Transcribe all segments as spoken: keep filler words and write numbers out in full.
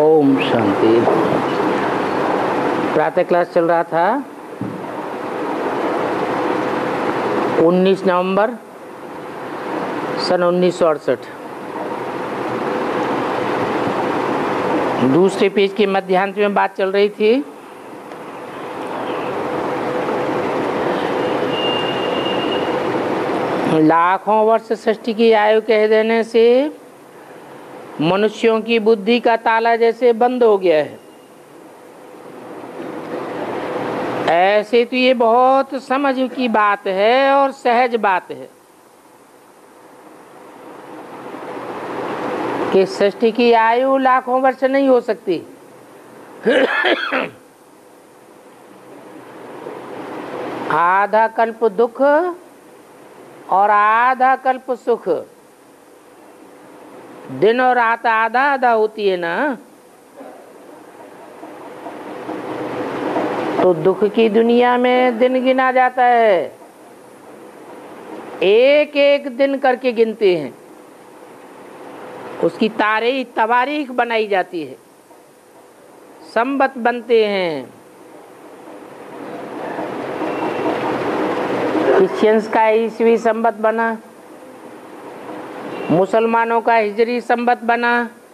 ओम शांति। प्रातः क्लास चल रहा था उन्नीस नवंबर सन उन्नीस सौ अड़सठ। दूसरे पेज के मध्यांत में बात चल रही थी लाखों वर्ष सृष्टि की आयु कह देने से मनुष्यों की बुद्धि का ताला जैसे बंद हो गया है। ऐसे तो ये बहुत समझ की बात है और सहज बात है कि सृष्टि की आयु लाखों वर्ष नहीं हो सकती। आधा कल्प दुख और आधा कल्प सुख, दिन और रात आधा आधा होती है ना। तो दुख की दुनिया में दिन गिना जाता है, एक एक दिन करके गिनते हैं, उसकी तारीख तवारीख बनाई जाती है, संबत बनते हैं। क्रिश्चियंस का ईस्वी संबत बना, मुसलमानों का हिजरी संबत बना,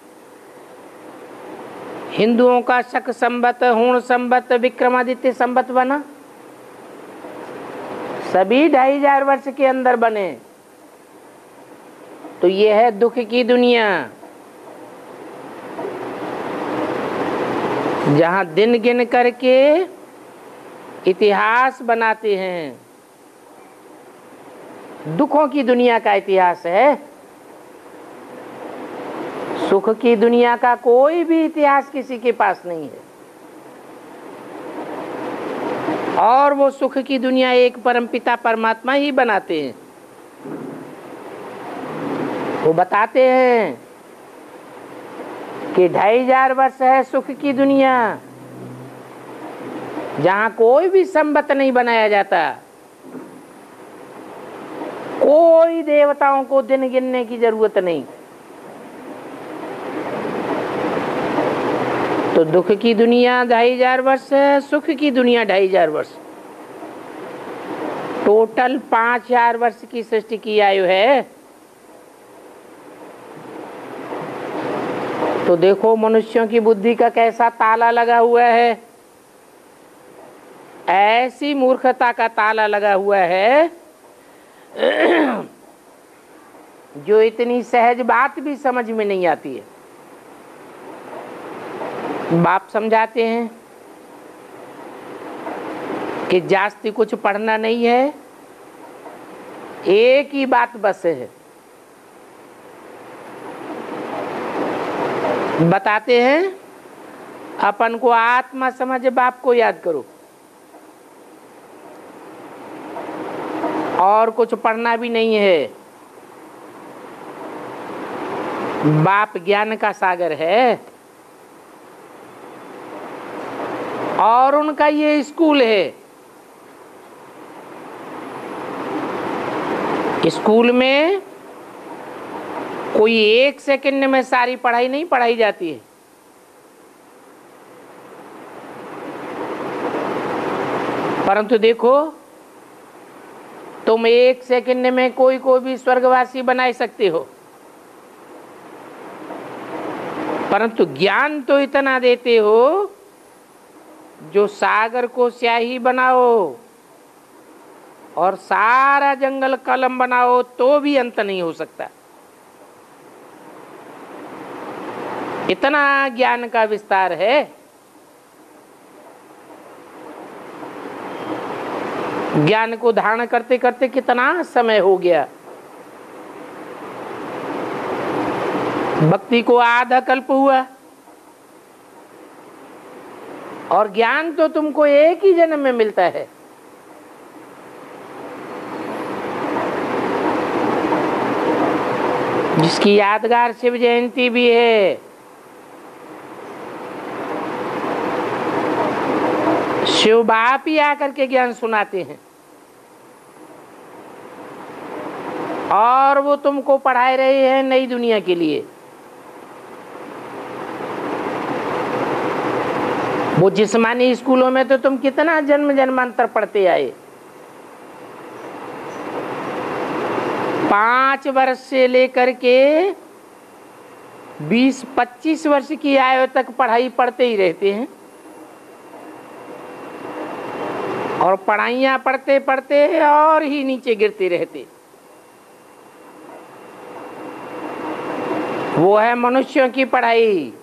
हिंदुओं का शक संबत, हूण संबत, विक्रमादित्य संबत बना। सभी ढाई हजार वर्ष के अंदर बने। तो ये है दुख की दुनिया, जहां दिन गिन करके इतिहास बनाते हैं। दुखों की दुनिया का इतिहास है, सुख की दुनिया का कोई भी इतिहास किसी के पास नहीं है। और वो सुख की दुनिया एक परमपिता परमात्मा ही बनाते हैं। वो बताते हैं कि ढाई हजार वर्ष है सुख की दुनिया, जहां कोई भी संबत नहीं बनाया जाता, कोई देवताओं को दिन गिनने की जरूरत नहीं। तो दुख की दुनिया ढाई हजार वर्ष है, सुख की दुनिया ढाई हजार वर्ष, टोटल पांच हजार वर्ष की सृष्टि की आयु है। तो देखो मनुष्यों की बुद्धि का कैसा ताला लगा हुआ है। ऐसी मूर्खता का ताला लगा हुआ है जो इतनी सहज बात भी समझ में नहीं आती है। बाप समझाते हैं कि जास्ती कुछ पढ़ना नहीं है, एक ही बात बस है। बताते हैं अपन को आत्मा समझ बाप को याद करो, और कुछ पढ़ना भी नहीं है। बाप ज्ञान का सागर है और उनका ये स्कूल है। स्कूल में कोई एक सेकंड में सारी पढ़ाई नहीं पढ़ाई जाती है। परंतु देखो, तुम एक सेकंड में कोई को भी स्वर्गवासी बना सकते हो, परंतु ज्ञान तो इतना देते हो जो सागर को स्याही बनाओ और सारा जंगल कलम बनाओ तो भी अंत नहीं हो सकता। इतना ज्ञान का विस्तार है। ज्ञान को धारण करते करते कितना समय हो गया। भक्ति को आधा कल्प हुआ और ज्ञान तो तुमको एक ही जन्म में मिलता है। जिसकी यादगार शिव जयंती भी है, शिव बाप ही आकर के ज्ञान सुनाते हैं और वो तुमको पढ़ाए रहे हैं नई दुनिया के लिए। वो जिस्मानी स्कूलों में तो तुम कितना जन्म जन्मांतर पढ़ते आए। पांच वर्ष से लेकर के बीस पच्चीस वर्ष की आयु तक पढ़ाई पढ़ते ही रहते हैं, और पढ़ाइयाँ पढ़ते पढ़ते और ही नीचे गिरते रहते। वो है मनुष्यों की पढ़ाई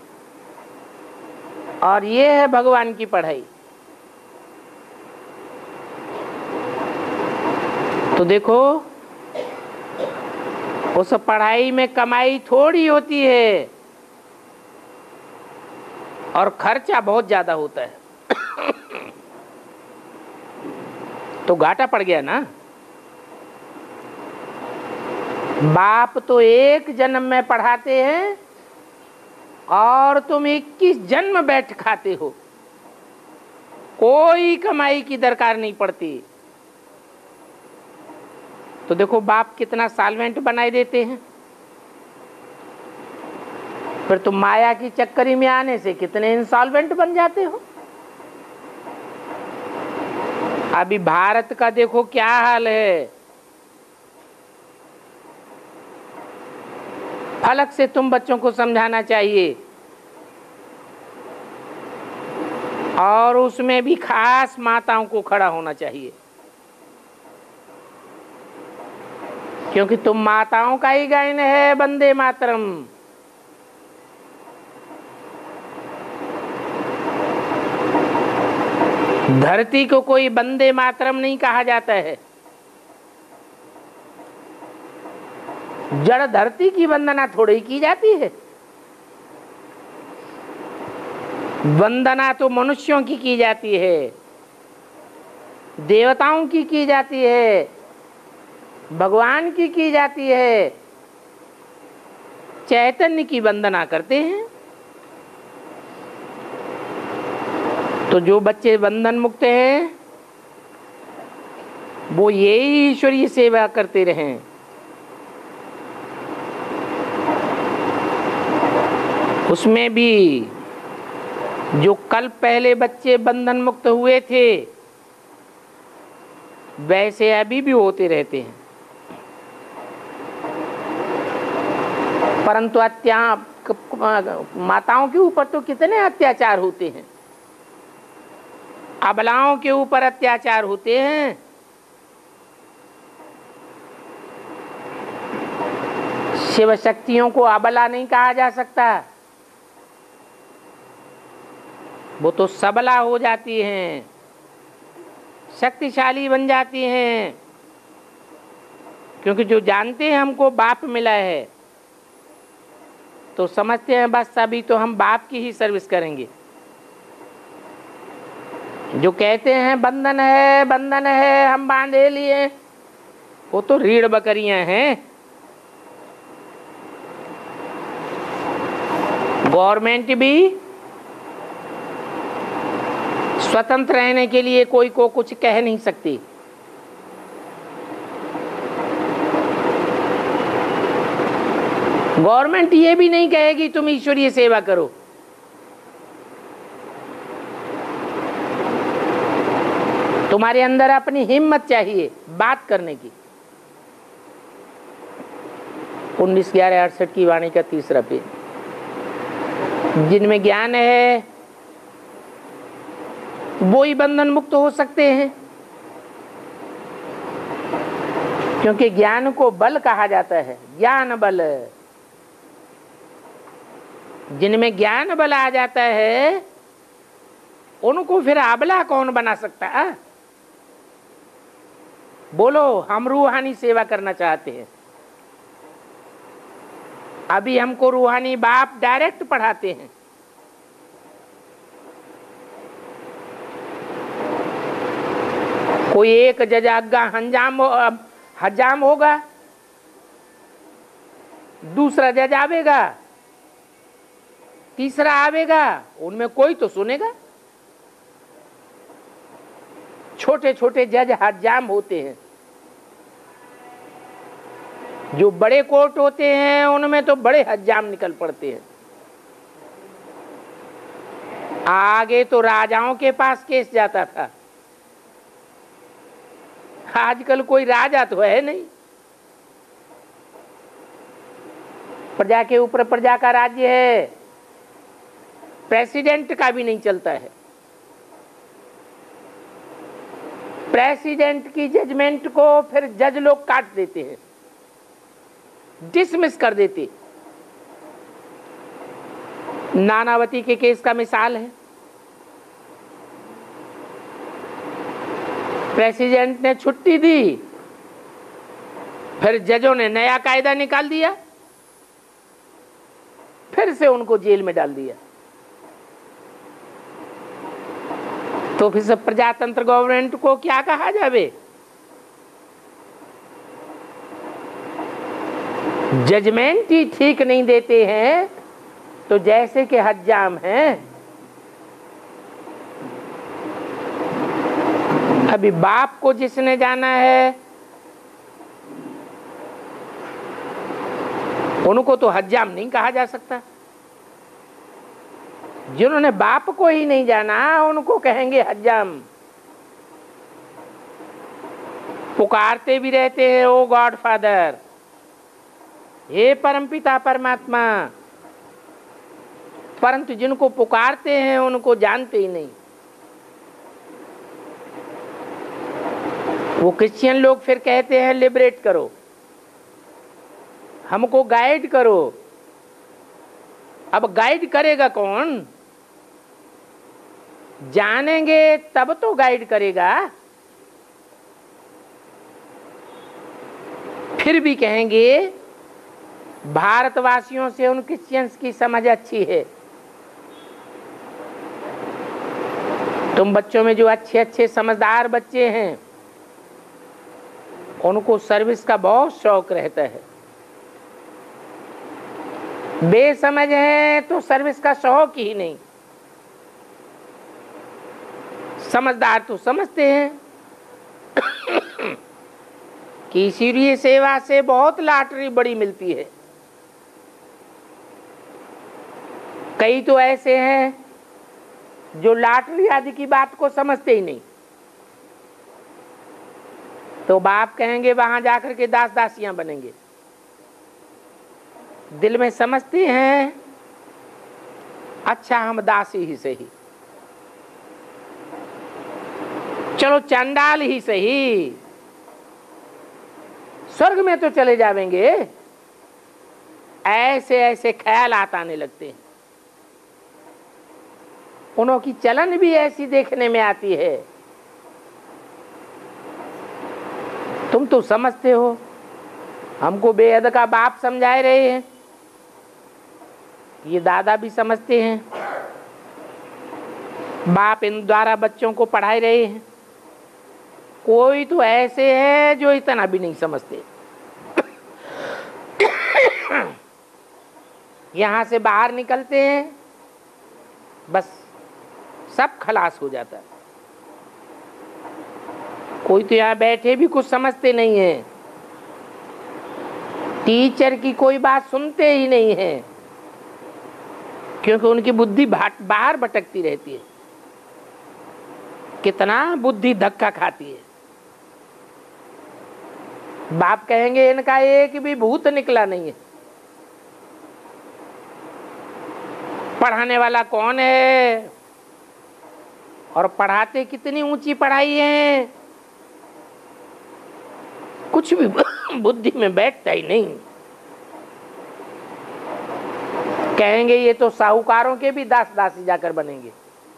और ये है भगवान की पढ़ाई। तो देखो, उस पढ़ाई में कमाई थोड़ी होती है और खर्चा बहुत ज्यादा होता है। तो घाटा पड़ गया ना। बाप तो एक जन्म में पढ़ाते हैं और तुम इक्कीस जन्म बैठ खाते हो, कोई कमाई की दरकार नहीं पड़ती। तो देखो बाप कितना सॉल्वेंट बनाए देते हैं। फिर तुम माया की चक्करी में आने से कितने इंसॉल्वेंट बन जाते हो। अभी भारत का देखो क्या हाल है। फलक से तुम बच्चों को समझाना चाहिए, और उसमें भी खास माताओं को खड़ा होना चाहिए, क्योंकि तुम माताओं का ही गायन है वंदे मातरम। धरती को कोई वंदे मातरम नहीं कहा जाता है। जड़ धरती की वंदना थोड़ी की जाती है। वंदना तो मनुष्यों की की जाती है, देवताओं की की जाती है, भगवान की की जाती है, चैतन्य की वंदना करते हैं। तो जो बच्चे बंधन मुक्त हैं वो यही ईश्वरीय सेवा करते रहें। उसमें भी जो कल पहले बच्चे बंधन मुक्त हुए थे वैसे अभी भी होते रहते हैं, परंतु अत्या माताओं के ऊपर तो कितने अत्याचार होते हैं, अबलाओं के ऊपर अत्याचार होते हैं। शिव शक्तियों को अबला नहीं कहा जा सकता, वो तो सबला हो जाती हैं, शक्तिशाली बन जाती हैं, क्योंकि जो जानते हैं हमको बाप मिला है तो समझते हैं बस अभी तो हम बाप की ही सर्विस करेंगे। जो कहते हैं बंधन है बंधन है हम बांधे लिए, वो तो रीढ़ बकरियां हैं। गवर्नमेंट भी स्वतंत्र रहने के लिए कोई को कुछ कह नहीं सकती। गवर्नमेंट ये भी नहीं कहेगी तुम ईश्वरीय सेवा करो। तुम्हारे अंदर अपनी हिम्मत चाहिए बात करने की। उन्नीस ग्यारह अड़सठ की वाणी का तीसरा पेज। जिनमें ज्ञान है वो ही बंधन मुक्त हो सकते हैं, क्योंकि ज्ञान को बल कहा जाता है, ज्ञान बल। जिनमें ज्ञान बल आ जाता है उनको फिर अबला कौन बना सकता है। बोलो हम रूहानी सेवा करना चाहते हैं। अभी हमको रूहानी बाप डायरेक्ट पढ़ाते हैं। कोई एक जजागा हंजाम हजाम होगा, दूसरा जज आवेगा, तीसरा आवेगा, उनमें कोई तो सुनेगा। छोटे छोटे जज हजाम होते हैं। जो बड़े कोर्ट होते हैं उनमें तो बड़े हजाम निकल पड़ते हैं। आगे तो राजाओं के पास केस जाता था, आजकल कोई राजा तो है नहीं, प्रजा के ऊपर प्रजा का राज्य है, प्रेसिडेंट का भी नहीं चलता है। प्रेसिडेंट की जजमेंट को फिर जज लोग काट देते हैं, डिसमिस कर देते। नानावती के केस का मिसाल है, प्रेसिडेंट ने छुट्टी दी, फिर जजों ने नया कायदा निकाल दिया, फिर से उनको जेल में डाल दिया। तो फिर सब प्रजातंत्र गवर्नमेंट को क्या कहा जावे? जजमेंट ही ठीक नहीं देते हैं तो जैसे कि हज्जाम हैं। अभी बाप को जिसने जाना है उनको तो हज्जाम नहीं कहा जा सकता, जिन्होंने बाप को ही नहीं जाना उनको कहेंगे हज्जाम। पुकारते भी रहते हैं ओ गॉड फादर, हे परमपिता परमात्मा, परंतु जिनको पुकारते हैं उनको जानते ही नहीं। वो क्रिश्चियन लोग फिर कहते हैं लिबरेट करो, हमको गाइड करो। अब गाइड करेगा कौन? जानेंगे तब तो गाइड करेगा। फिर भी कहेंगे भारतवासियों से उन क्रिश्चियंस की समझ अच्छी है। तुम बच्चों में जो अच्छे अच्छे समझदार बच्चे हैं उनको सर्विस का बहुत शौक रहता है, बेसमझ है तो सर्विस का शौक ही नहीं। समझदार तो समझते हैं कि ईश्वरीय सेवा से बहुत लॉटरी बड़ी मिलती है। कई तो ऐसे हैं जो लॉटरी आदि की बात को समझते ही नहीं, तो बाप कहेंगे वहां जाकर के दास दासियां बनेंगे। दिल में समझते हैं अच्छा हम दासी ही सही, चलो चंडाल ही सही, स्वर्ग में तो चले जाएंगे। ऐसे ऐसे ख्यालात आने लगते हैं। उन्हों की चलन भी ऐसी देखने में आती है। तुम तो समझते हो, हमको बेहद का बाप समझाए रहे हैं, ये दादा भी समझते हैं, बाप इन द्वारा बच्चों को पढ़ाए रहे हैं। कोई तो ऐसे है जो इतना भी नहीं समझते। यहां से बाहर निकलते हैं बस सब खलास हो जाता है। कोई तो यहाँ बैठे भी कुछ समझते नहीं है, टीचर की कोई बात सुनते ही नहीं है, क्योंकि उनकी बुद्धि बाहर भटकती रहती है। कितना बुद्धि धक्का खाती है। बाप कहेंगे इनका एक भी भूत निकला नहीं है। पढ़ाने वाला कौन है और पढ़ाते कितनी ऊंची पढ़ाई है, कुछ भी बुद्धि में बैठता ही नहीं। कहेंगे ये तो साहूकारों के भी दास दासी जाकर बनेंगे।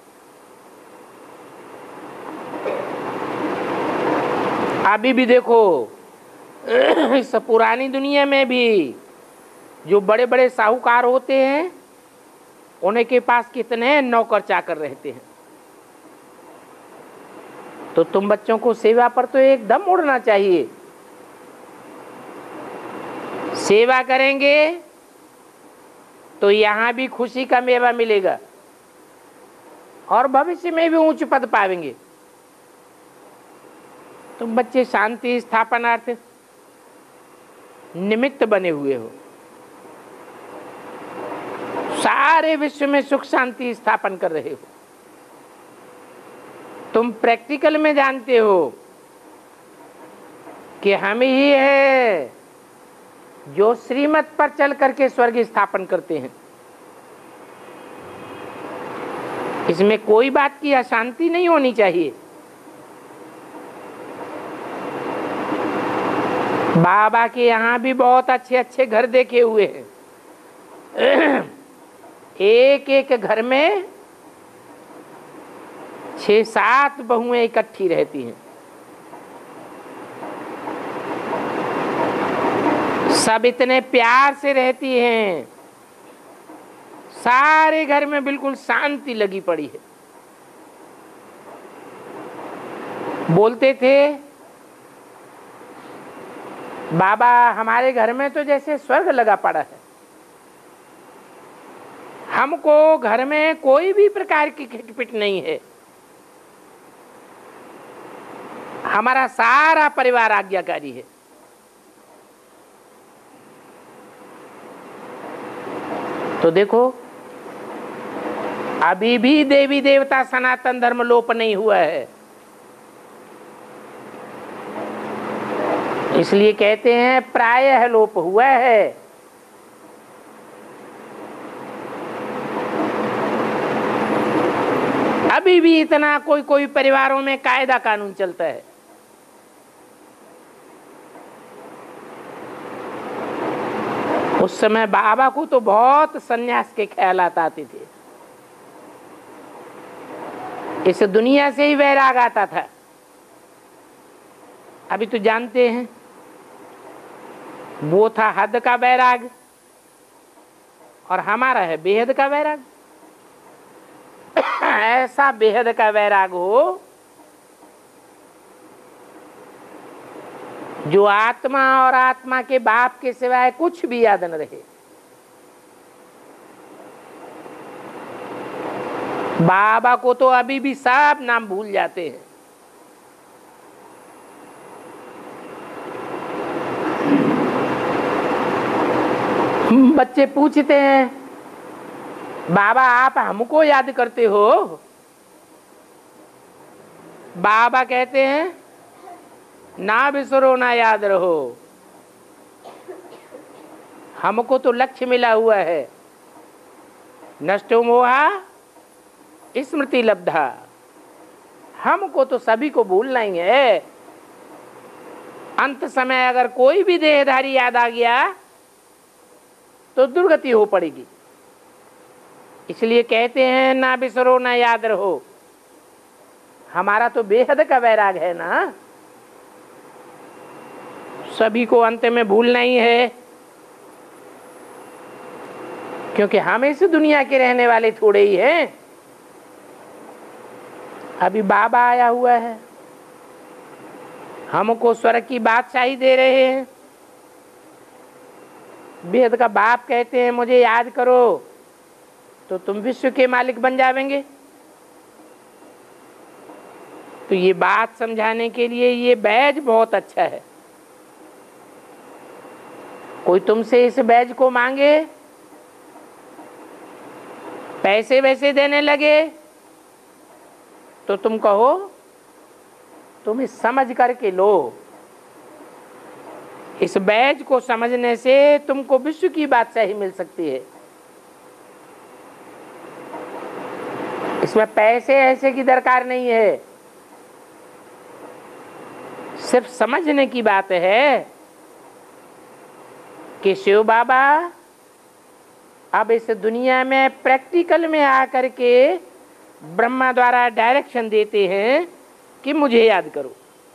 अभी भी देखो इस पुरानी दुनिया में भी जो बड़े बड़े साहूकार होते हैं उन्हीं के पास कितने नौकर चाकर रहते हैं। तो तुम बच्चों को सेवा पर तो एकदम उड़ना चाहिए। सेवा करेंगे तो यहाँ भी खुशी का मेवा मिलेगा और भविष्य में भी ऊंच पद पाएंगे। तुम बच्चे शांति स्थापनार्थ निमित्त बने हुए हो, सारे विश्व में सुख शांति स्थापन कर रहे हो। तुम प्रैक्टिकल में जानते हो कि हम ही है जो श्रीमत पर चल करके स्वर्ग स्थापन करते हैं। इसमें कोई बात की अशांति नहीं होनी चाहिए। बाबा के यहाँ भी बहुत अच्छे अच्छे घर देखे हुए हैं। एक एक घर में छह सात बहुएं इकट्ठी रहती हैं। सब इतने प्यार से रहती हैं, सारे घर में बिल्कुल शांति लगी पड़ी है। बोलते थे बाबा हमारे घर में तो जैसे स्वर्ग लगा पड़ा है, हमको घर में कोई भी प्रकार की खिटपिट नहीं है, हमारा सारा परिवार आज्ञाकारी है। तो देखो अभी भी देवी देवता सनातन धर्म लोप नहीं हुआ है। इसलिए कहते हैं प्रायः लोप हुआ है। अभी भी इतना कोई कोई परिवारों में कायदा कानून चलता है। उस समय बाबा को तो बहुत सन्यास के ख्यालात आते थे, इस दुनिया से ही वैराग आता था। अभी तो जानते हैं वो था हद का वैराग और हमारा है बेहद का वैराग। ऐसा बेहद का वैराग हो जो आत्मा और आत्मा के बाप के सिवाय कुछ भी याद न रहे। बाबा को तो अभी भी सब नाम भूल जाते हैं। बच्चे पूछते हैं बाबा आप हमको याद करते हो? बाबा कहते हैं ना बिसरो ना याद रहो, हमको तो लक्ष्य मिला हुआ है। नष्टो मोहा स्मृति लब्धा, हमको तो सभी को भूलना ही है। अंत समय अगर कोई भी देहधारी याद आ गया तो दुर्गति हो पड़ेगी। इसलिए कहते हैं ना बिसरो ना याद रहो। हमारा तो बेहद का वैराग है ना, सभी को अंत में भूलना ही है, क्योंकि हम इस दुनिया के रहने वाले थोड़े ही हैं। अभी बाबा आया हुआ है, हमको स्वर्ग की बादशाही दे रहे हैं। बेहद का बाप कहते हैं मुझे याद करो तो तुम विश्व के मालिक बन जाएंगे। तो ये बात समझाने के लिए ये बैज बहुत अच्छा है। कोई तुमसे इस बैज को मांगे, पैसे वैसे देने लगे, तो तुम कहो तुम इस समझ करके लो। इस बैज को समझने से तुमको विश्व की बादशाही मिल सकती है। इसमें पैसे ऐसे की दरकार नहीं है, सिर्फ समझने की बात है कि शिव बाबा अब इस दुनिया में प्रैक्टिकल में आकर के ब्रह्मा द्वारा डायरेक्शन देते हैं कि मुझे याद करो।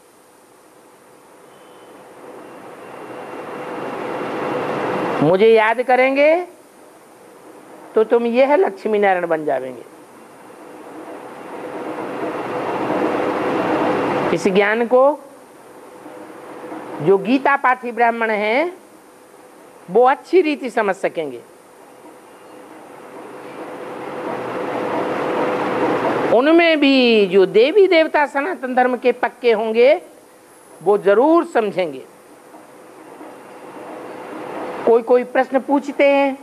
मुझे याद करेंगे तो तुम यह लक्ष्मी नारायण बन जाएंगे। इस ज्ञान को जो गीता पाठी ब्राह्मण हैं वो अच्छी रीति समझ सकेंगे। उनमें भी जो देवी देवता सनातन धर्म के पक्के होंगे वो जरूर समझेंगे। कोई कोई प्रश्न पूछते हैं,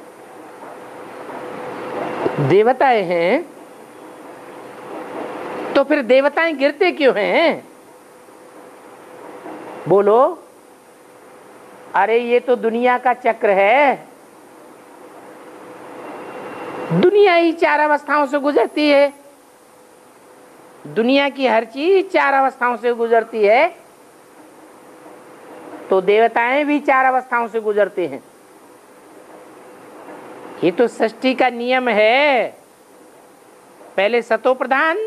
देवताएं हैं तो फिर देवताएं गिरते क्यों हैं? बोलो। अरे ये तो दुनिया का चक्र है। दुनिया ही चार अवस्थाओं से गुजरती है। दुनिया की हर चीज चार अवस्थाओं से गुजरती है, तो देवताएं भी चार अवस्थाओं से गुजरते हैं। ये तो सृष्टि का नियम है। पहले सतो प्रधान,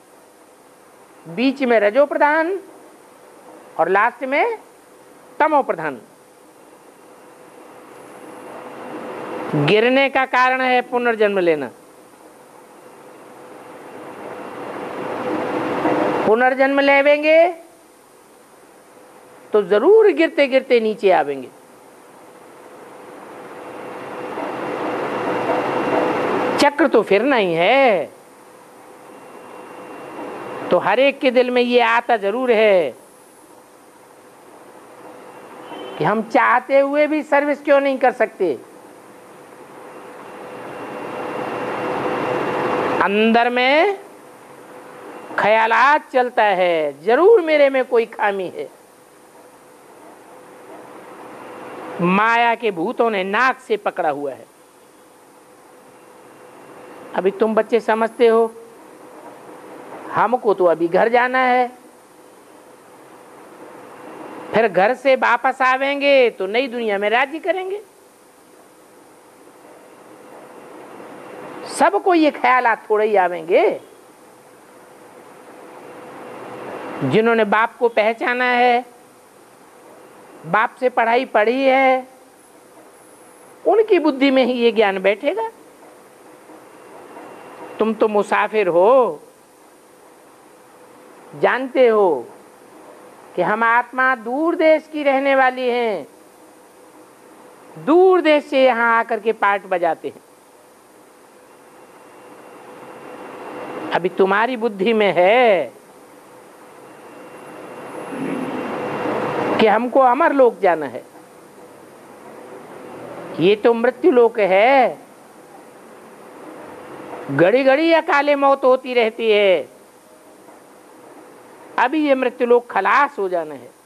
बीच में रजो प्रधान और लास्ट में तमो प्रधान। गिरने का कारण है पुनर्जन्म लेना। पुनर्जन्म लेवेंगे तो जरूर गिरते गिरते नीचे आवेंगे। चक्र तो फिरना ही है। तो हर एक के दिल में ये आता जरूर है कि हम चाहते हुए भी सर्विस क्यों नहीं कर सकते। अंदर में ख्यालात चलता है, जरूर मेरे में कोई खामी है। माया के भूतों ने नाक से पकड़ा हुआ है। अभी तुम बच्चे समझते हो, हमको तो अभी घर जाना है, फिर घर से वापस आवेंगे तो नई दुनिया में राज्य करेंगे। सबको ये ख्यालात थोड़े ही आवेंगे। जिन्होंने बाप को पहचाना है, बाप से पढ़ाई पढ़ी है, उनकी बुद्धि में ही ये ज्ञान बैठेगा। तुम तो मुसाफिर हो, जानते हो कि हम आत्मा दूर देश की रहने वाली हैं, दूर देश से यहाँ आकर के पार्ट बजाते हैं। अभी तुम्हारी बुद्धि में है कि हमको अमर लोक जाना है। ये तो मृत्यु लोक है, घड़ी घड़ी अकाले मौत होती रहती है। अभी ये मृत्यु लोक खलास हो जाना है।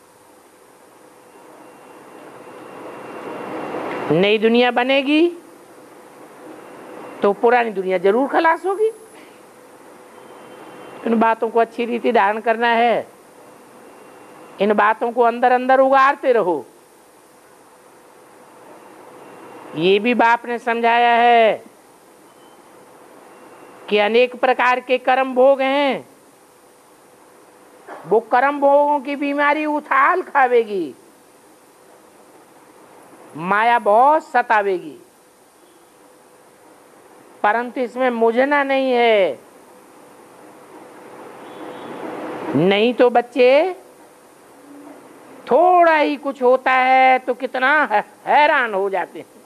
नई दुनिया बनेगी तो पुरानी दुनिया जरूर खलास होगी। इन बातों को अच्छी रीति धारण करना है। इन बातों को अंदर अंदर उगारते रहो। ये भी बाप ने समझाया है कि अनेक प्रकार के कर्म भोग हैं। वो कर्म भोगों की बीमारी उछाल खावेगी, माया बहुत सतावेगी, परंतु इसमें मुझना नहीं है। नहीं तो बच्चे थोड़ा ही कुछ होता है तो कितना हैरान हो जाते हैं।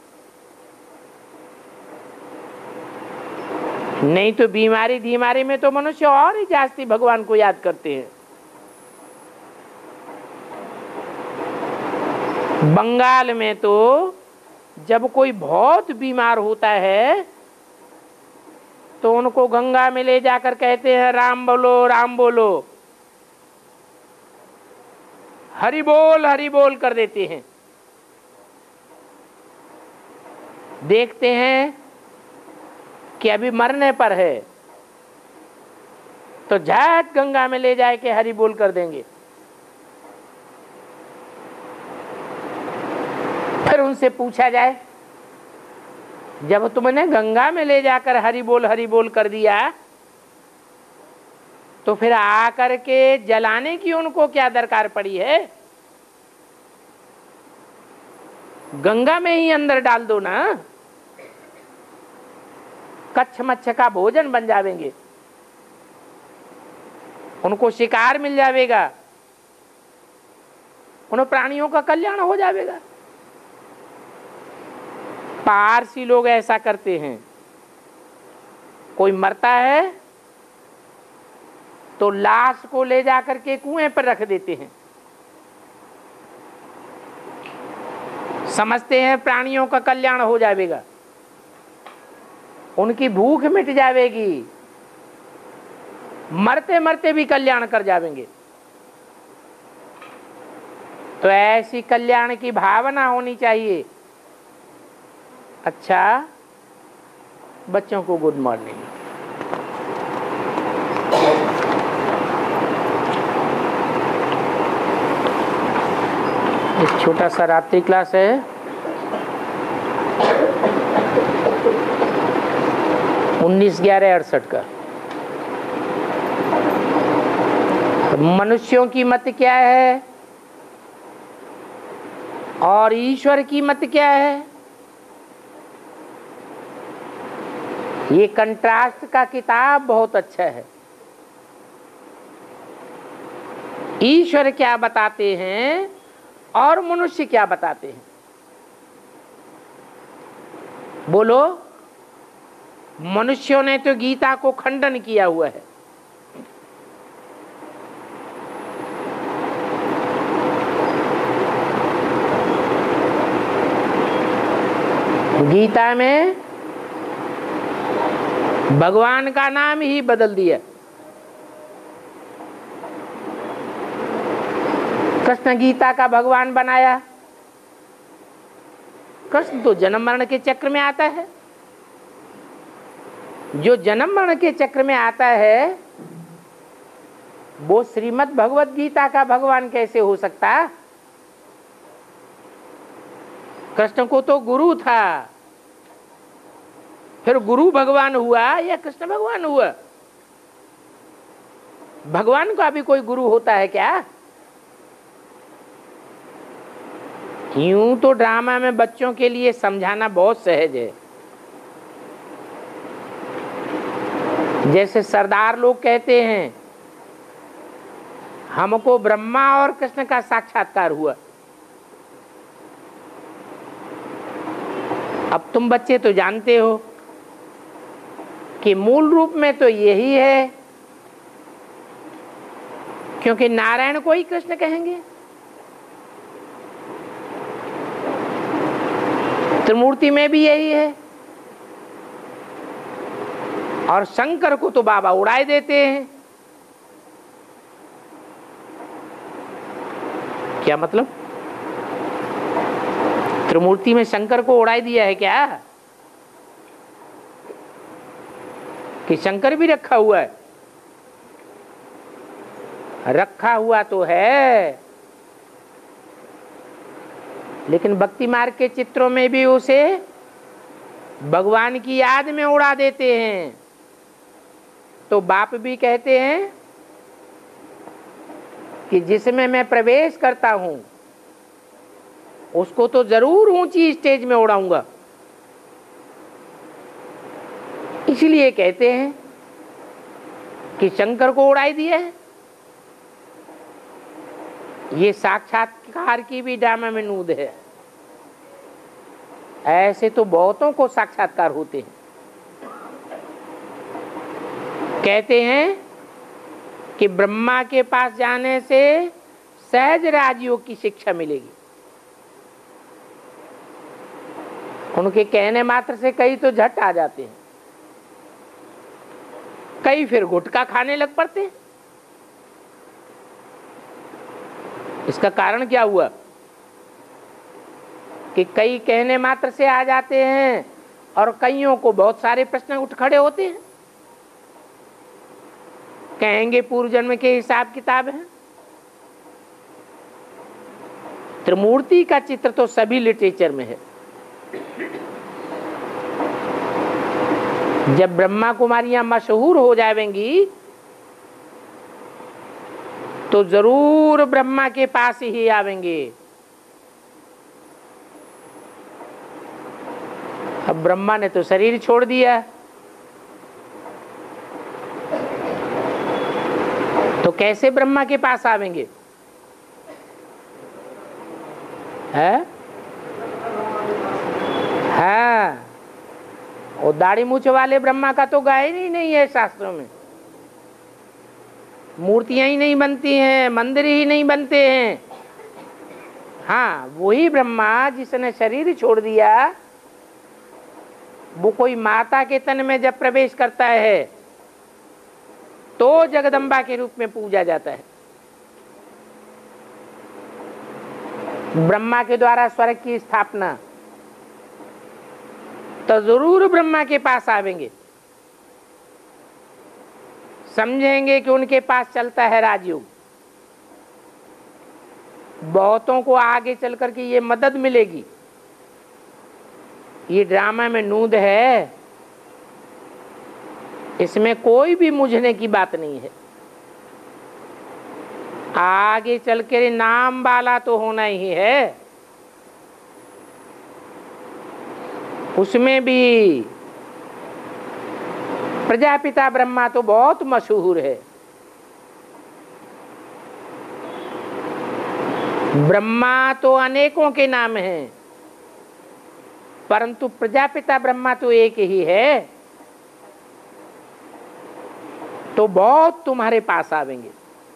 नहीं तो बीमारी बीमारी में तो मनुष्य और ही जास्ती भगवान को याद करते हैं। बंगाल में तो जब कोई बहुत बीमार होता है तो उनको गंगा में ले जाकर कहते हैं राम बोलो राम बोलो, हरि बोल हरि बोल कर देते हैं। देखते हैं कि अभी मरने पर है तो झट गंगा में ले जाए के हरि बोल कर देंगे। फिर उनसे पूछा जाए, जब तुमने गंगा में ले जाकर हरि बोल हरि बोल कर दिया तो फिर आकर के जलाने की उनको क्या दरकार पड़ी है? गंगा में ही अंदर डाल दो ना, कच्छ मच्छ का भोजन बन जावेंगे, उनको शिकार मिल जाएगा, उन प्राणियों का कल्याण हो जाएगा। पारसी लोग ऐसा करते हैं। कोई मरता है तो लाश को ले जाकर के कुएं पर रख देते हैं। समझते हैं प्राणियों का कल्याण हो जाएगा, उनकी भूख मिट जाएगी। मरते मरते भी कल्याण कर जाएंगे। तो ऐसी कल्याण की भावना होनी चाहिए। अच्छा, बच्चों को गुड मॉर्निंग। एक छोटा सा रात्रि क्लास है। उन्नीस ग्यारह अड़सठ का। मनुष्यों की मत क्या है और ईश्वर की मत क्या है? ये कंट्रास्ट का किताब बहुत अच्छा है। ईश्वर क्या बताते हैं और मनुष्य क्या बताते हैं? बोलो। मनुष्यों ने तो गीता को खंडन किया हुआ है। गीता में भगवान का नाम ही बदल दिया। कृष्ण गीता का भगवान बनाया। कृष्ण तो जन्म मरण के चक्र में आता है। जो जन्म मरण के चक्र में आता है वो श्रीमद् भगवत गीता का भगवान कैसे हो सकता? कृष्ण को तो गुरु था, फिर गुरु भगवान हुआ या कृष्ण भगवान हुआ? भगवान का भी कोई गुरु होता है क्या? यूं तो ड्रामा में बच्चों के लिए समझाना बहुत सहज है। जैसे सरदार लोग कहते हैं हमको ब्रह्मा और कृष्ण का साक्षात्कार हुआ। अब तुम बच्चे तो जानते हो कि मूल रूप में तो यही है, क्योंकि नारायण को ही कृष्ण कहेंगे। त्रिमूर्ति में भी यही है। और शंकर को तो बाबा उड़ाए देते हैं। क्या मतलब? त्रिमूर्ति में शंकर को उड़ाई दिया है क्या? कि शंकर भी रखा हुआ है? रखा हुआ तो है, लेकिन भक्ति मार्ग के चित्रों में भी उसे भगवान की याद में उड़ा देते हैं। तो बाप भी कहते हैं कि जिसमें मैं प्रवेश करता हूं उसको तो जरूर ऊंची स्टेज में उड़ाऊंगा। इसलिए कहते हैं कि शंकर को उड़ाई दिया है। ये साक्षात्कार की भी ड्रामा में नूद है। ऐसे तो बहुतों को साक्षात्कार होते हैं। कहते हैं कि ब्रह्मा के पास जाने से सहज राजयोग की शिक्षा मिलेगी। उनके कहने मात्र से कई तो झट आ जाते हैं, कई फिर गुटखा खाने लग पड़ते हैं। इसका कारण क्या हुआ कि कई कहने मात्र से आ जाते हैं और कईयों को बहुत सारे प्रश्न उठ खड़े होते हैं। कहेंगे पूर्व जन्म के हिसाब किताब है। त्रिमूर्ति का चित्र तो सभी लिटरेचर में है। जब ब्रह्मा कुमारियां मशहूर हो जाएंगी तो जरूर ब्रह्मा के पास ही आवेंगे। अब ब्रह्मा ने तो शरीर छोड़ दिया, तो कैसे ब्रह्मा के पास आवेंगे? है? हाँ, और दाढ़ी मूछ वाले ब्रह्मा का तो गायन ही नहीं है शास्त्रों में। मूर्तियां ही नहीं बनती हैं, मंदिर ही नहीं बनते हैं। हाँ, वही ब्रह्मा जिसने शरीर छोड़ दिया, वो कोई माता के तन में जब प्रवेश करता है तो जगदम्बा के रूप में पूजा जाता है। ब्रह्मा के द्वारा स्वर्ग की स्थापना, तो जरूर ब्रह्मा के पास आवेंगे, समझेंगे कि उनके पास चलता है राजयोग। बहुतों को आगे चल करके ये मदद मिलेगी। ये ड्रामा में नूंद है, इसमें कोई भी मुझने की बात नहीं है। आगे चल के नाम वाला तो होना ही है। उसमें भी प्रजापिता ब्रह्मा तो बहुत मशहूर है। ब्रह्मा तो अनेकों के नाम हैं, परंतु प्रजापिता ब्रह्मा तो एक ही है। तो बहुत तुम्हारे पास आवेंगे।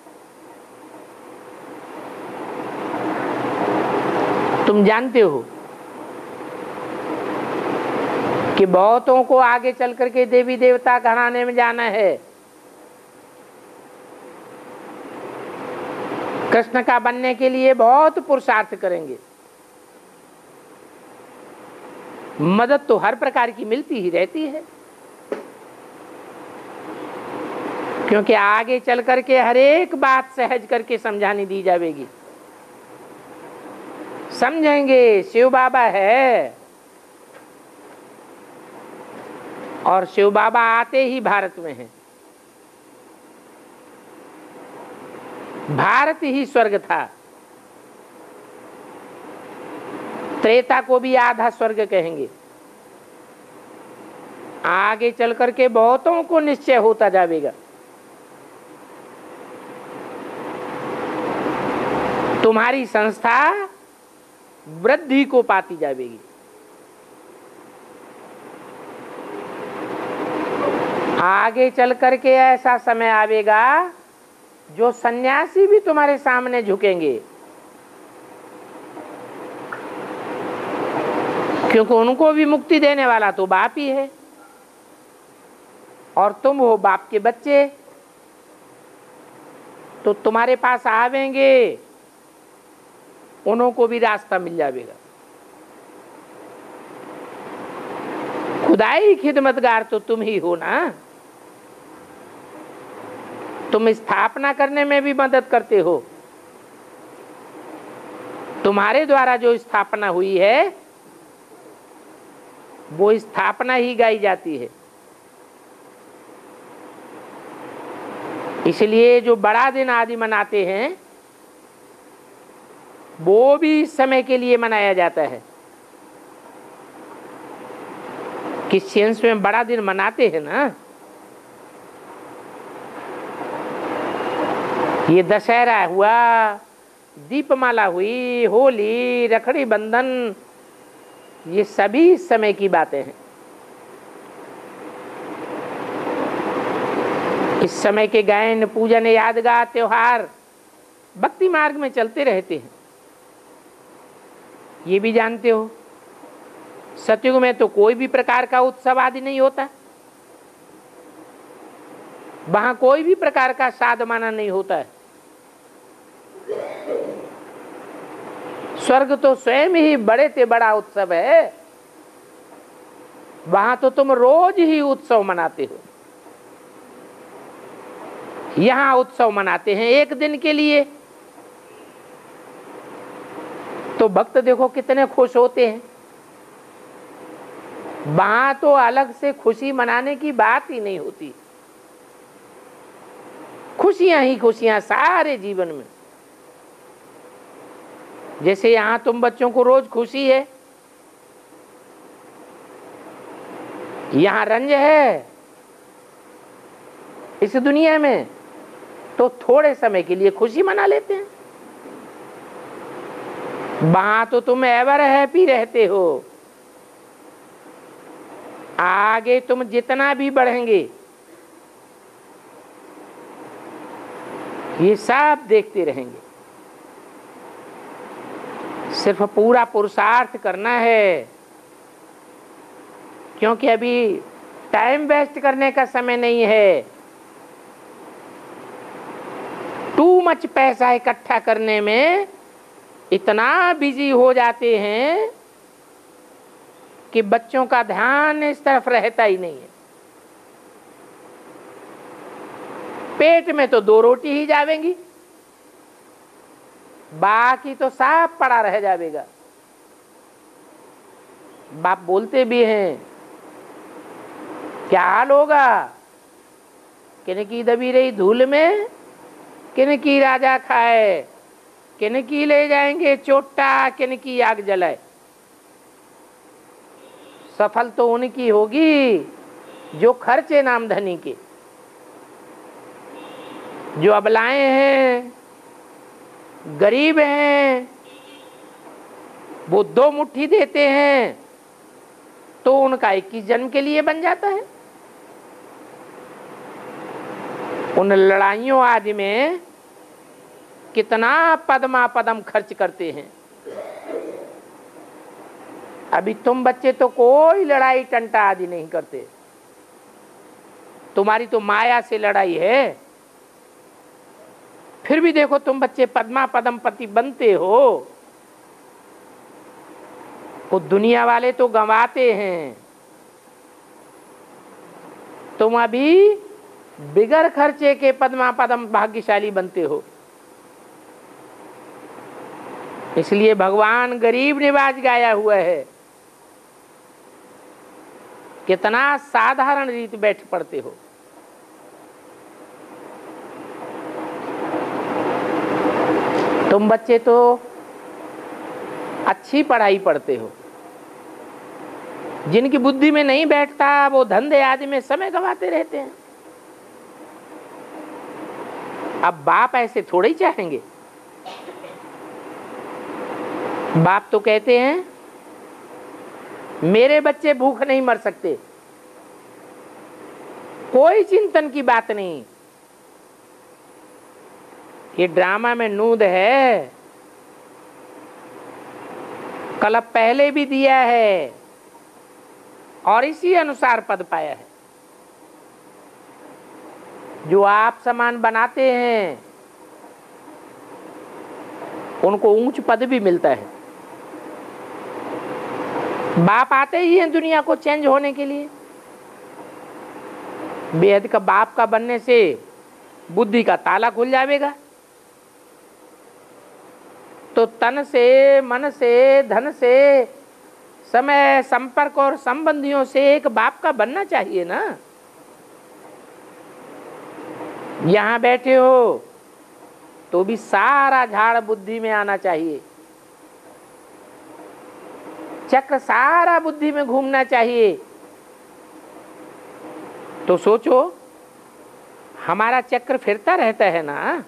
तुम जानते हो कि बहुतों को आगे चल करके देवी देवता घराने में जाना है, कृष्ण का बनने के लिए बहुत पुरुषार्थ करेंगे। मदद तो हर प्रकार की मिलती ही रहती है, क्योंकि आगे चल करके हर एक बात सहज करके समझानी दी जाएगी। समझेंगे शिव बाबा है, और शिव बाबा आते ही भारत में हैं। भारत ही स्वर्ग था। त्रेता को भी आधा स्वर्ग कहेंगे। आगे चल करके बहुतों को निश्चय होता जाएगा। तुम्हारी संस्था वृद्धि को पाती जाएगी। आगे चल करके ऐसा समय आवेगा जो सन्यासी भी तुम्हारे सामने झुकेंगे, क्योंकि उनको भी मुक्ति देने वाला तो बाप ही है, और तुम हो बाप के बच्चे। तो तुम्हारे पास आवेंगे, उन्हों को भी रास्ता मिल जाएगा। खुदाई खिदमतगार तो तुम ही हो ना। तुम स्थापना करने में भी मदद करते हो। तुम्हारे द्वारा जो स्थापना हुई है वो स्थापना ही गाई जाती है। इसलिए जो बड़ा दिन आदि मनाते हैं वो भी इस समय के लिए मनाया जाता है। किस सेंस में बड़ा दिन मनाते हैं ना, ये दशहरा हुआ, दीपमाला हुई, होली, रखड़ी बंधन, ये सभी इस समय की बातें हैं। इस समय के गायन, पूजन, यादगार, त्योहार भक्ति मार्ग में चलते रहते हैं। ये भी जानते हो सतयुग में तो कोई भी प्रकार का उत्सव आदि नहीं होता। वहां कोई भी प्रकार का साधमाना नहीं होता है। स्वर्ग तो स्वयं ही बड़े से बड़ा उत्सव है। वहां तो तुम रोज ही उत्सव मनाते हो। यहां उत्सव मनाते हैं एक दिन के लिए, तो भक्त देखो कितने खुश होते हैं। वहां तो अलग से खुशी मनाने की बात ही नहीं होती। खुशियां ही खुशियां सारे जीवन में। जैसे यहां तुम बच्चों को रोज खुशी है, यहां रंज है इस दुनिया में, तो थोड़े समय के लिए खुशी मना लेते हैं। वहां तो तुम एवर हैप्पी रहते हो। आगे तुम जितना भी बढ़ेंगे ये सब देखते रहेंगे। सिर्फ पूरा पुरुषार्थ करना है, क्योंकि अभी टाइम वेस्ट करने का समय नहीं है। टू मच पैसा इकट्ठा करने में इतना बिजी हो जाते हैं कि बच्चों का ध्यान इस तरफ रहता ही नहीं है। पेट में तो दो रोटी ही जावेंगी, बाकी तो साफ पड़ा रह जाएगा। बाप बोलते भी हैं, क्या हाल होगा किन की दबी रही धूल में, किन की राजा खाए, किन की ले जाएंगे चोटा, किन की आग जलाए। सफल तो उनकी होगी जो खर्चे नाम धनी के। जो अबलाएं हैं, गरीब हैं, वो दो मुट्ठी देते हैं तो उनका इक्कीस जन्म के लिए बन जाता है। उन लड़ाइयों आदि में कितना पदमा पदम खर्च करते हैं। अभी तुम बच्चे तो कोई लड़ाई टंटा आदि नहीं करते, तुम्हारी तो माया से लड़ाई है। फिर भी देखो तुम बच्चे पद्मा पदम पति बनते हो, वो दुनिया वाले तो गंवाते हैं। तुम अभी बिगर खर्चे के पद्मा पदम भाग्यशाली बनते हो। इसलिए भगवान गरीब निवाज गाया हुआ है। कितना साधारण रीत बैठ पड़ते हो। तुम बच्चे तो अच्छी पढ़ाई पढ़ते हो, जिनकी बुद्धि में नहीं बैठता वो धंधे आदि में समय गंवाते रहते हैं। अब बाप ऐसे थोड़े ही चाहेंगे। बाप तो कहते हैं मेरे बच्चे भूख नहीं मर सकते, कोई चिंतन की बात नहीं। ये ड्रामा में नूद है, कल पहले भी दिया है और इसी अनुसार पद पाया है। जो आप समान बनाते हैं उनको ऊंच पद भी मिलता है। बाप आते ही हैं दुनिया को चेंज होने के लिए। बेहद का बाप का बनने से बुद्धि का ताला खुल जाएगा, तो तन से, मन से, धन से, समय, संपर्क और संबंधियों से एक बाप का बनना चाहिए ना। यहां बैठे हो तो भी सारा झाड़ बुद्धि में आना चाहिए, चक्र सारा बुद्धि में घूमना चाहिए। तो सोचो हमारा चक्र फिरता रहता है ना।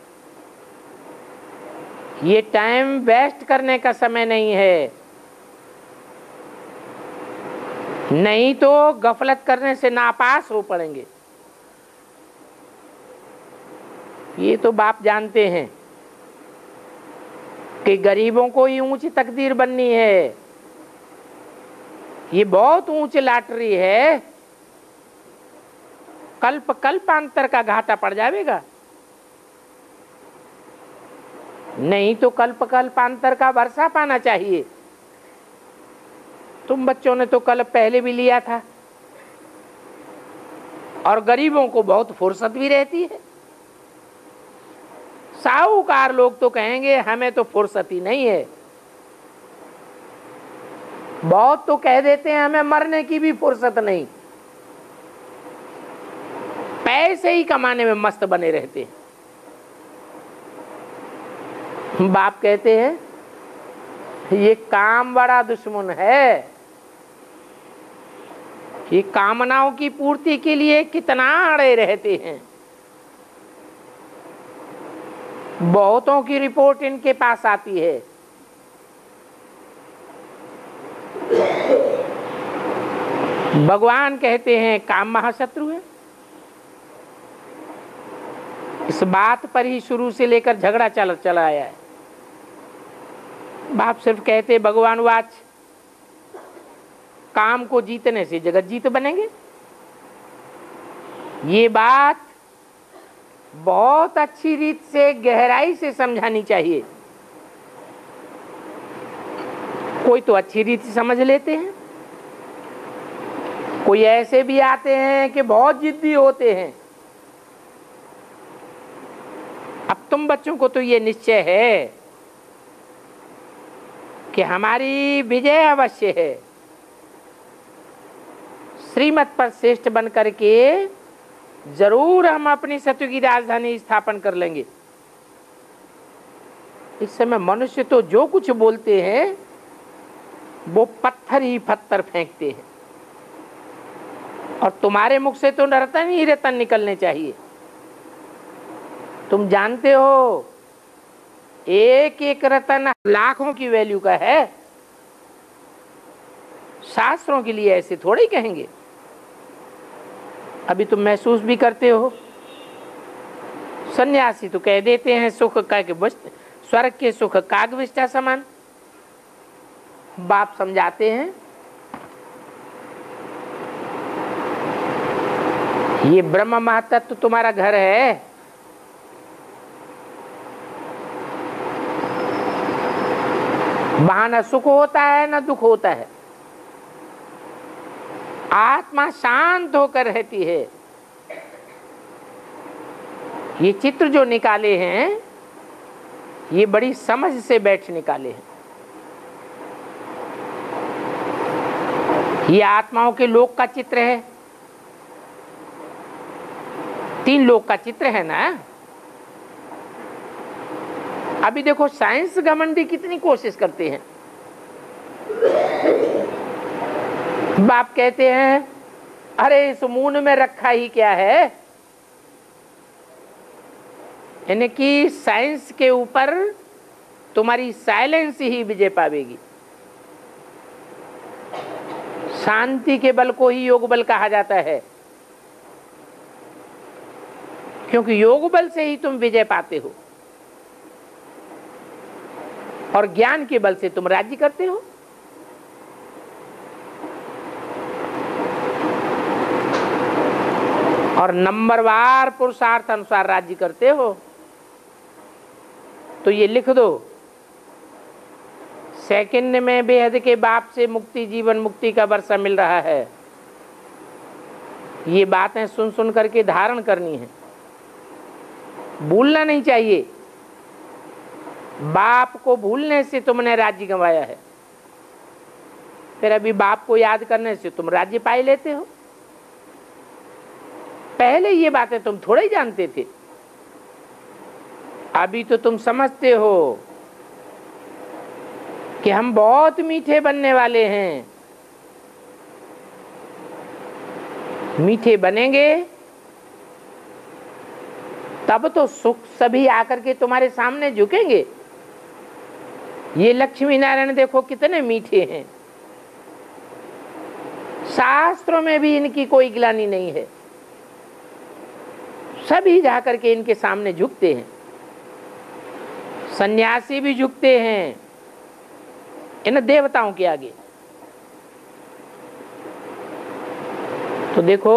ये टाइम वेस्ट करने का समय नहीं है, नहीं तो गफलत करने से नापास हो पड़ेंगे। ये तो बाप जानते हैं कि गरीबों को ही ऊंची तकदीर बननी है। ये बहुत ऊंची लॉटरी है, कल्प कल्पांतर का घाटा पड़ जाएगा। नहीं तो कल्प कल्पांतर का वर्षा पाना चाहिए। तुम बच्चों ने तो कल्प पहले भी लिया था, और गरीबों को बहुत फुर्सत भी रहती है। साहूकार लोग तो कहेंगे हमें तो फुर्सत ही नहीं है। बहुत तो कह देते हैं हमें मरने की भी फुर्सत नहीं, पैसे ही कमाने में मस्त बने रहते हैं। बाप कहते हैं ये काम बड़ा दुश्मन है। ये कामनाओं की पूर्ति के लिए कितना अड़े रहते हैं। बहुतों की रिपोर्ट इनके पास आती है। भगवान कहते हैं काम महाशत्रु है। इस बात पर ही शुरू से लेकर झगड़ा चल चला आया है। बाप सिर्फ कहते भगवान वाच काम को जीतने से जगत जीत बनेंगे। ये बात बहुत अच्छी रीत से गहराई से समझानी चाहिए। कोई तो अच्छी रीत से समझ लेते हैं, कोई ऐसे भी आते हैं कि बहुत जिद्दी होते हैं। अब तुम बच्चों को तो ये निश्चय है कि हमारी विजय अवश्य है, श्रीमत पर श्रेष्ठ बन करके जरूर हम अपनी सत्य की राजधानी स्थापन कर लेंगे। इस समय मनुष्य तो जो कुछ बोलते हैं वो पत्थर ही पत्थर फेंकते हैं, और तुम्हारे मुख से तो रतन ही रतन निकलने चाहिए। तुम जानते हो एक एक रतन लाखों की वैल्यू का है। शास्त्रों के लिए ऐसे थोड़े ही कहेंगे। अभी तुम महसूस भी करते हो, सन्यासी तो कह देते हैं सुख का के स्वर्ग के सुख कागविष्टा समान। बाप समझाते हैं ये ब्रह्म महातत्व तुम्हारा घर है, वहां न सुख होता है न दुख होता है, आत्मा शांत होकर रहती है। ये चित्र जो निकाले हैं ये बड़ी समझ से बैठ निकाले हैं। ये आत्माओं के लोक का चित्र है, तीन लोक का चित्र है ना। अभी देखो साइंस घमंडी कितनी कोशिश करते हैं। बाप कहते हैं अरे इस मून में रखा ही क्या है, यानी कि साइंस के ऊपर तुम्हारी साइलेंस ही विजय पावेगी। शांति के बल को ही योग बल कहा जाता है, क्योंकि योग बल से ही तुम विजय पाते हो और ज्ञान के बल से तुम राज्य करते हो। और नंबरवार पुरुषार्थ अनुसार राज्य करते हो। तो ये लिख दो, सेकंड में बेहद के बाप से मुक्ति जीवन मुक्ति का वर्षा मिल रहा है। ये बातें सुन सुन करके धारण करनी है, भूलना नहीं चाहिए। बाप को भूलने से तुमने राज्य गंवाया है, फिर अभी बाप को याद करने से तुम राज्य पाई लेते हो। पहले ये बातें तुम थोड़े ही जानते थे, अभी तो तुम समझते हो कि हम बहुत मीठे बनने वाले हैं। मीठे बनेंगे तब तो सुख सभी आकर के तुम्हारे सामने झुकेंगे। ये लक्ष्मी नारायण देखो कितने मीठे हैं, शास्त्रों में भी इनकी कोई गिलानी नहीं है। सभी जाकर के इनके सामने झुकते हैं, सन्यासी भी झुकते हैं इन देवताओं के आगे। तो देखो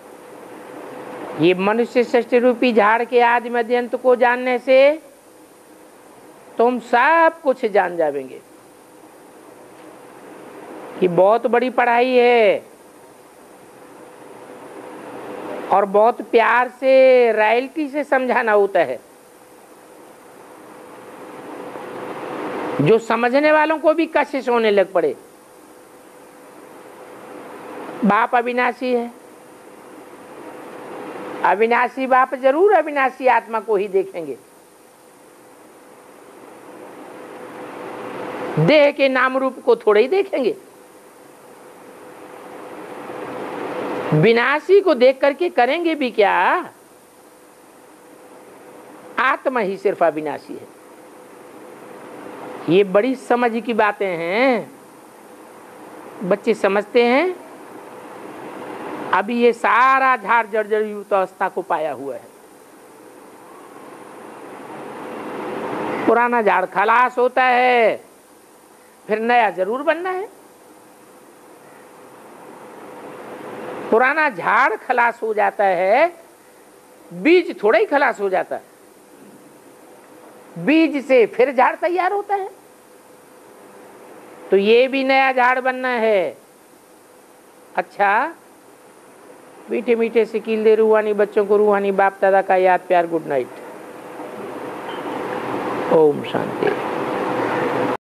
ये मनुष्य सृष्टि रूपी झाड़ के आदि मध्य अंत को जानने से तुम सब कुछ जान जाएंगे। कि बहुत बड़ी पढ़ाई है और बहुत प्यार से रॉयल्टी से समझाना होता है। जो समझने वालों को भी कशिश होने लग पड़े। बाप अविनाशी है, अविनाशी बाप जरूर अविनाशी आत्मा को ही देखेंगे। देह के नाम रूप को थोड़े ही देखेंगे। विनाशी को देख करके करेंगे भी क्या? आत्मा ही सिर्फ अविनाशी है। ये बड़ी समझ की बातें हैं, बच्चे समझते हैं। अभी ये सारा झाड़ जर्जर युक्त अवस्था को पाया हुआ है। पुराना झाड़ खलास होता है, फिर नया जरूर बनना है। पुराना झाड़ खलास हो जाता है, बीज थोड़ा ही खलास हो जाता है, बीज से फिर झाड़ तैयार होता है। तो ये भी नया झाड़ बनना है। अच्छा, मीठे मीठे से कील दे रूहानी बच्चों को, रूहानी बाप दादा का याद प्यार, गुड नाइट, ओम शांति।